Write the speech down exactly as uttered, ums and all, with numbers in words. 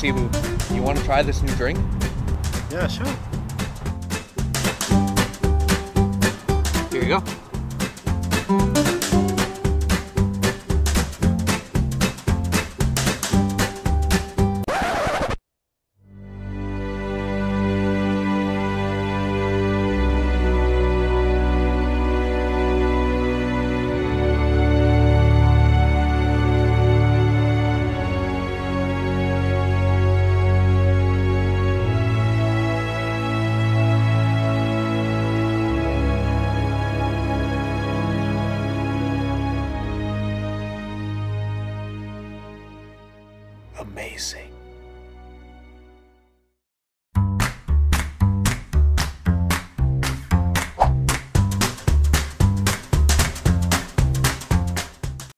Sibu, you want to try this new drink? Yeah, sure. Here you go. Amazing.